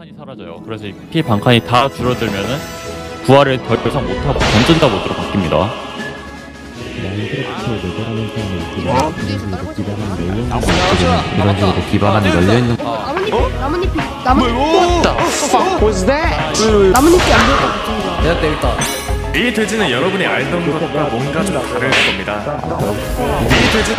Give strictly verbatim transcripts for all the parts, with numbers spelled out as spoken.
칸이 사라져요. 그래서 이 피 반 칸이 다 줄어들면은 부활을 더 이상 못하고 전전자 모드로 바뀝니다. 이런 식으로 기반함이 열려있는 나뭇잎, 나뭇잎이, 나뭇잎. 나뭇잎이 안 보여. 내가 때렸다. 이 돼지는 여러분이 알던 것과 뭔가 좀 다를 겁니다. 이 돼지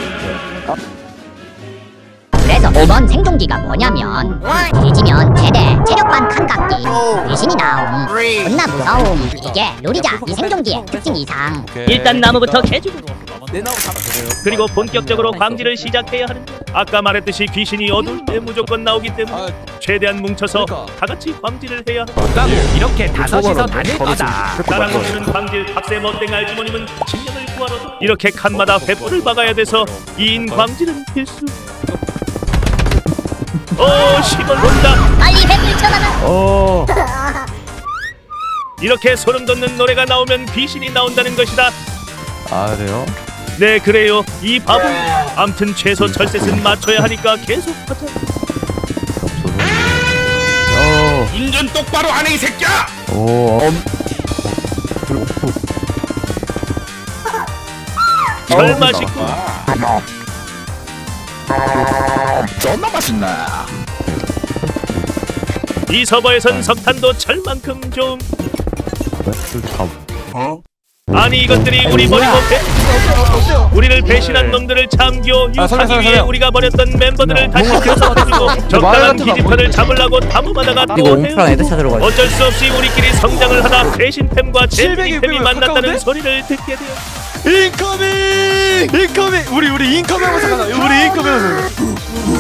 그래서 이번 생존기가 뭐냐면 뒤지면 제대, 체력반 칸각기, 귀신이 나옴, 존나 무서움. 이게 룰이자 이 생존기의 특징 이상. 일단 나무부터 개주고 그리고 본격적으로 광질을 시작해야 하는데 아까 말했듯이 귀신이 어두울 때 무조건 나오기 때문에 최대한 뭉쳐서 다같이 광질을 해야 한다. 이렇게 다섯이서 다닐 거다. 나랑 멈추는 광질 박세 멋댕 알주머님은 신년을 구하러도 이렇게 칸마다 횃불을 박아야 돼서 이 인 광질은 필수. 오 시골 온다. 빨리 횃불 쳐놔라. 어. 이렇게 소름 돋는 노래가 나오면 귀신이 나온다는 것이다. 아 그래요? 네 그래요 이 바보. 암튼 최소 철셋은 맞춰야 하니까 계속 하자. 어. 인전 똑바로 안 해 이 새끼야! 오. 엄. 절 맛있고 존나 맛있네. 이 서버에선 석탄도 철만큼 좀. 어? 아니 이것들이 우리 버리고 배... 우리를 배신한 놈들을 참교 유하기 위해 우리가 버렸던 멤버들을 다시 교섭해주고 적당한 기지편을 잡으려고 탐험하다가 또 해요. 어쩔 수 없이 우리끼리 성장을 하다 배신템과 잼민이템이 만났다는 소리를 듣게 돼요. 인커밍! 인커밍! 우리 우리 인커밍 하면서 가자. 우리 인커밍 하면서.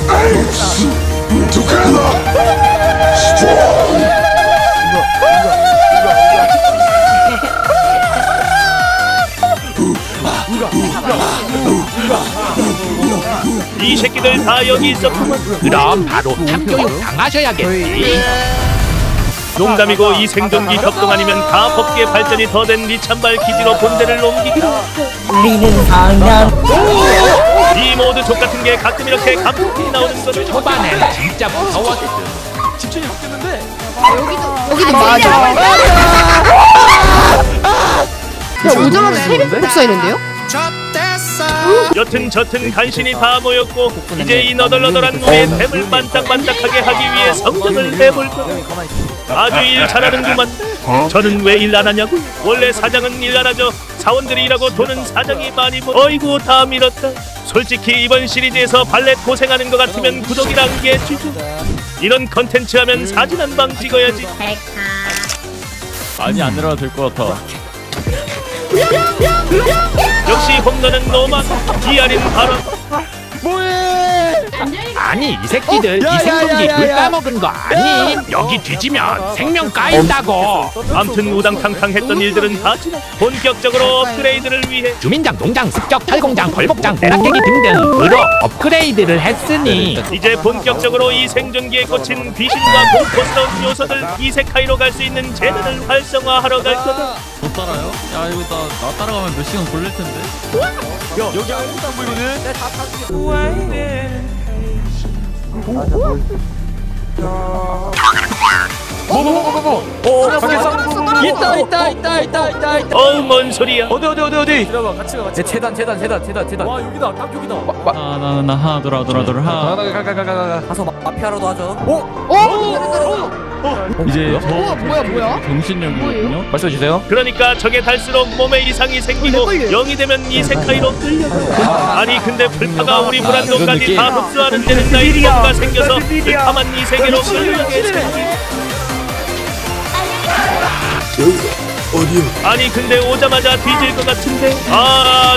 이 새끼들 다 여기 있었구만. 그럼 바로 탐교육 당하셔야겠지. 농담이고 이 생존기 협동 아니면 다 법계 발전이 더 된 리찬발 기지로 본대를 옮기기로. 우리는 방향. 이 모드 족같은 게 가끔 이렇게 감동이 나오는 거죠. 초반엔 진짜 무서웠어. 집중이 바뀌었는데. 여기도, 여기도 맞아. 야, 오자마자 세력 복사했는데요? 여튼 저튼 간신히 다 모였고 이제 이 너덜너덜한 우리의 템을 반짝반짝하게 하기 위해 성장을 해볼 거야. 아주 일 잘하는구만. 저는 왜 일 안 하냐고? 원래 사장은 일 안 하죠. 사원들이 일하고 돈은 사장이 많이 버. 어이구 다 밀었다. 솔직히 이번 시리즈에서 발렛 고생하는 것 같으면 구독이랑 게 쥐죠. 이런 컨텐츠 하면 사진 한 방 찍어야지. 많이 안 내려도 될 것 같아. 역시 홈런은 노만. 이알인 바로. 아니 이 새끼들 이 생존기 물 까먹은 거 아니? 여기 뒤지면 생명 까인다고. 암튼 우당탕탕 했던 일들은 다 지나 본격적으로 업그레이드를 위해 주민장, 농장, 습격, 탈공장, 벌목장, 내락깨기 등등으로 업그레이드를 했으니 이제 본격적으로 이 생존기에 꽂힌 귀신과 공포스러운 요소들 이세카이로 갈 수 있는 재능을 활성화하러 갈 거다. 못 따라요? 야 이거 나, 나 따라가면 몇 시간 걸릴 텐데. 야 여기 아무것도 안 보이거든. 뭐뭐뭐뭐뭐 오 저기 있다 있다 있다 있다 있다 있다. 어우 뭔 소리야. 어디 어디 어디 어디. 들어봐 같이 가 같이. 재단 재단 재단 재단 재단. 와 여기다 딱 여기다. 하나 하나 하나 하나 돌아 돌아 돌아 하나. 가가가가가. 가서 마, 마피아로도 하죠. 어? 이제 저 뭐야, 뭐야, 뭐야? 정신력이거든요. 말씀해 주세요. 그러니까 적에 갈수록 몸에 이상이 생기고 영이 되면 이세카이로 끌려. 아니 근데 불파가 우리 불안도까지 다 흡수하는 데는 나이 뭔가 생겨서 불파만 이 세계로 끌려가게 생긴. 아니 근데 오자마자 뒤질 것 같은데. 아,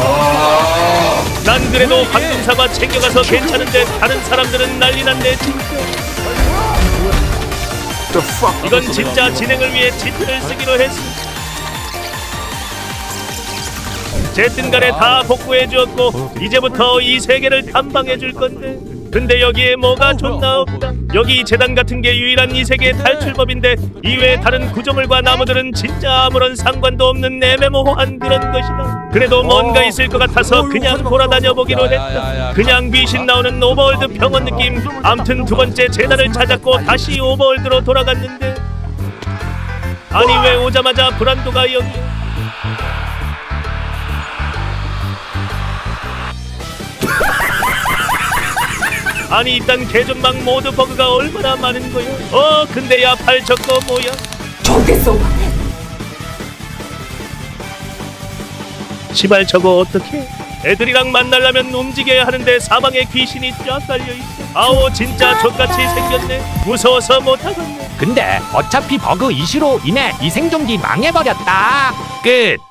난 그래도 방금사과 챙겨가서 괜찮은데 다른 사람들은 난리 났네 진짜. 이건 진짜 진행을 위해 치트를 쓰기로 했어. 제뜬 간에 다 복구해 주었고 이제부터 이 세계를 탐방해 줄 건데 근데 여기에 뭐가 존나 없다. 여기 재단 같은 게 유일한 이 세계 탈출법인데 이외에 다른 구조물과 나무들은 진짜 아무런 상관도 없는 애매모호한 그런 것이다. 그래도 뭔가 있을 것 같아서 그냥 돌아다녀 보기로 했다. 그냥 귀신 나오는 오버월드 병원 느낌. 암튼 두 번째 재단을 찾았고 다시 오버월드로 돌아갔는데 아니 왜 오자마자 브란도가 여기. 아니 일단 개존망 모드 버그가 얼마나 많은 거야. 어 근데 야 팔 저거 뭐야. 좋겠어. 시발 저거 어떡해. 애들이랑 만나려면 움직여야 하는데 사방에 귀신이 쫙 깔려있어. 아오 진짜 족같이 생겼네. 무서워서 못하겠네. 근데 어차피 버그 이슈로 인해 이 생존기 망해버렸다. 끝.